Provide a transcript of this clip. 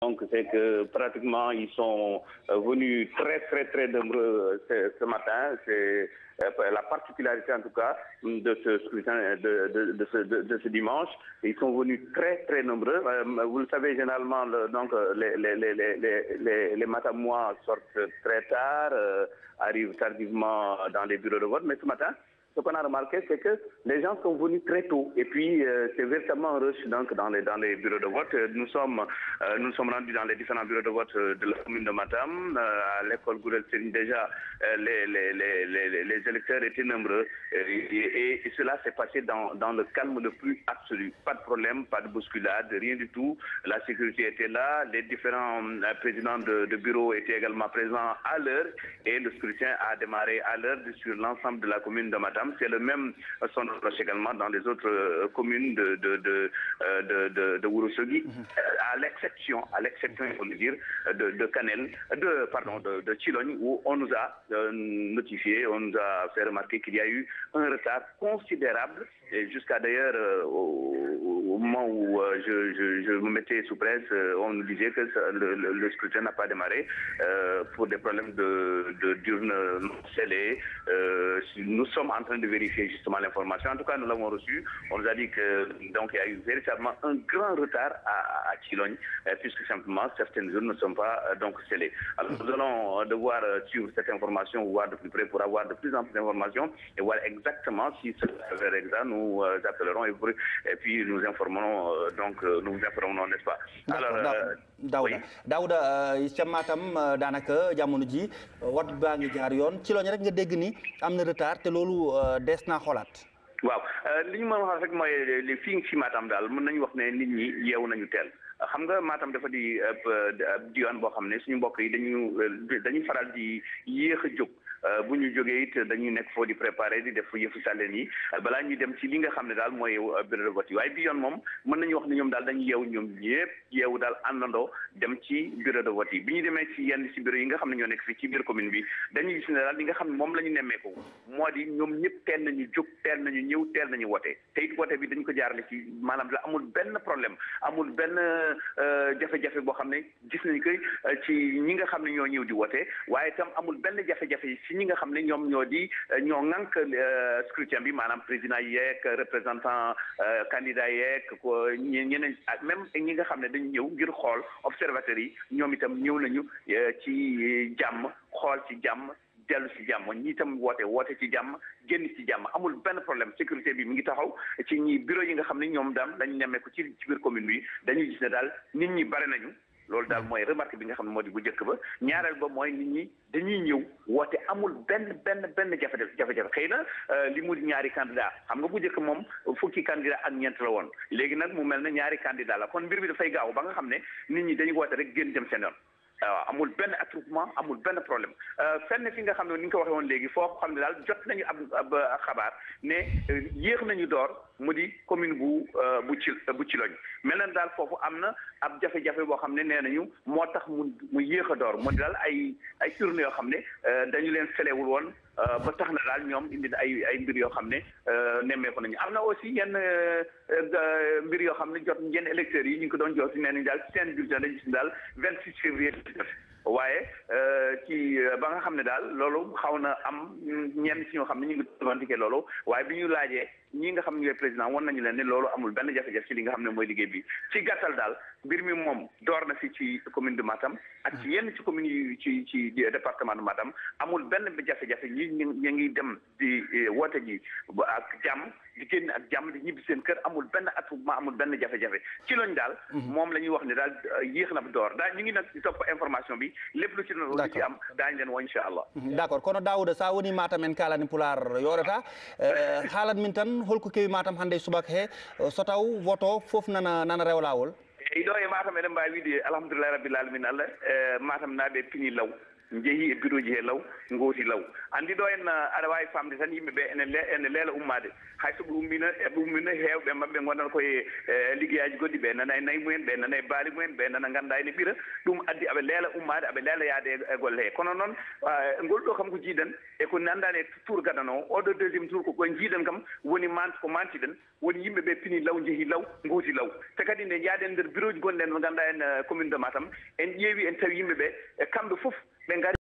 Donc c'est que pratiquement ils sont venus très nombreux ce matin. C'est la particularité en tout cas de ce scrutin de ce dimanche. Ils sont venus très nombreux. Vous le savez généralement donc les Matamois sortent très tard, arrivent tardivement dans les bureaux de vote, mais ce matin ce qu'on a remarqué, c'est que les gens sont venus très tôt. Et puis, c'est véritablement un rush donc, dans les bureaux de vote. Nous sommes rendus dans les différents bureaux de vote de la commune de Matam. À l'école Gourel Serigne, déjà, les électeurs étaient nombreux. Et cela s'est passé dans le calme le plus absolu. Pas de problème, pas de bousculade, rien du tout. La sécurité était là. Les différents présidents de bureau étaient également présents à l'heure. Et le scrutin a démarré à l'heure sur l'ensemble de la commune de Matam. C'est le même son approche également dans les autres communes de Ourossogui, à l'exception, il faut le dire, de Kanel, de Chilogne, où on nous a notifié, on nous a fait remarquer qu'il y a eu un retard considérable, et jusqu'à d'ailleurs au moment où je me mettais sous presse, on nous disait que le scrutin n'a pas démarré pour des problèmes d'urnes scellées. Nous sommes en train de vérifier justement l'information. En tout cas, nous l'avons reçu. On nous a dit que donc il y a eu véritablement un grand retard à Chilogne, puisque simplement certaines zones ne sont pas donc scellées. Alors nous allons devoir suivre cette information, voir de plus près pour avoir de plus en plus d'informations et voir exactement si c'est exact. Nous appellerons et puis nous informerons nous vous informerons, n'est-ce pas? Alors Daouda ca Matam daanaka jamono ji wat baa ngi jaar yoon ci loñ rek nga dégg ni am na retard te loolu des naa xoolaat. waaw li ñu mën a wax rek mooy fii ci Matam daal mën nañu wax ne nit ñi yeewu nañu teel. xam nga Matam dafa di diwaan boo xam ne suñu mbokk yi dañuy faral di yéex a jóg bu ñu jógee it dañuy nekk foo di préparer di def yëfu sàlleen yi balaa ñuy dem ci li nga xam ne daal mooy bureau de vote yi waaye bi yoon moom mën nañu wax ne ñoom daal dañuy yeewu ñoom ñëpp yeewu daal àndandoo dem ci bureau de vote yi bi ñu demee ci yenn ci bureau yi nga xam ne ñoo nekk fii ci biir commune bi dañuy gis ne daal li nga xam ne moom la ñu nemmeeku moo di ñoom ñëpp teel nañu jóg teel nañu ñëw teel nañu wote te it wote bi dañ ko jaarale ci maanaam la amul benn problème amul benn jafe-jafe boo xam ne gis nañu koy ci ñi nga xam ne ñoo ñëw di wote waaye itam amul benn jafe-jafe ci ñi nga xam ne ñoom ñoo ŋànk scrutin bi maanaam président yeeg représentant candidat yeeg ñeneen ak même ñi nga xam ne dañu ñëw ngir xool observateurs yi ñoom itam ñëw nañu ci jàmm xool ci jàmm dellu ci jàmm ñi itam woote ci jàmm génn ci jàmm amul benn problème sécurité bi mi ngi taxaw ci ñi bureau yi nga xam ne ñoom daal dañu nemmeeku ci biir commune bi dañuy gis ne daal nit ñi bare nañu loolu daal mooy remarque bi nga xam ne moo di bu njëkk ba ñaareel ba mooy nit ñi dañuy ñëw woote amul benn jafe-jafe xëy na li mu di ñaari candidat xam nga bu njëkk moom fukki candidat ak ñeent la woon léegi nag mu mel ne ñaari candidat la kon mbir bi dafay gaaw ba nga xam ne nit ñi dañuy woote rek génn dem seen yoon waaw amul benn attroupement amul benn problème fenn fi nga xam ne ni nga ko waxee woon léegi foo xam ne daal jot nañu ab xabaar ne yéex nañu door mu di commune bu Ciloñ mel na daal foofu am na ab jafe-jafe boo xam ne nee nañu moo tax mu yéex a door mu di daal ay urne yoo xam ne dañu leen selewul woon ba tax na daal ñoom indi ay mbir yoo xam ne nemmeeku nañu am na aussi yenn mbir yoo xam ne jot yenn électeurs yi ñu ngi ko doon jot nee nañu daal seen bulletin dañu gis daal 26 février waaye ci ba nga xam ne daal loolu xaw na am ñenn si ñoo xam ne ñu ngi revendiquer loolu waaye bi ñu laajee ñi nga xam ne ñooy président won nañu leen ne loolu amul benn jafe-jafe ci li nga xam ne mooy liggéey bi ci gàttal daal mbir mi moom door na fi ci commune de Matam ak ci yenn ci commune yi ci département de Matam amul benn jafe-jafe ñu ngi dem di woote ji ak jàmm di génn ak jàmm di ñibbi seen kër amul benn attroupement amul benn jafe-jafe ci lañ daal moom la ñuy wax ne daal yéex na door daal ñu ngi nag di topp information bi lépp lu ci am daañu leen woo inchallah d'accord kono Daouda sa woni Matam en kalani pular yorata haalat min tan holko kewi Matam hande subaka he so taw woto fof nana rew lawol ɗo e Matam eɗen mbawi wiide alhamdoulillahi rabbil alamin Allah Matam naaɓe pini law jeehi e bureau ji he law gooti law andi ɗo en aɗa wawi famde tan yimɓeɓe ene leela ummade hay soɓe ummina hewɓe mabɓe gonɗon koye liggueyaji goɗɗi ɓe nana e nayyi mumen ɓe nana e baali mumen ɓe nana ganda ene ɓira ɗum addi aɓe leela ummade aɓe leela yaade e golle he kono noon ngol ɗo kam ko jiiɗen e ko nandani e tour gadano oɗo deuxiéme tour ko jiiɗen kam woni ko mantiɗen woni yimɓeɓe pini law jeehi law gooti law te kadi nde jaaden nder bureau bureau ji gonɗen mo ganduɗa en commune de Matam en ƴeewi en tawi yimɓeɓe e kamɓe foof ɓe ngari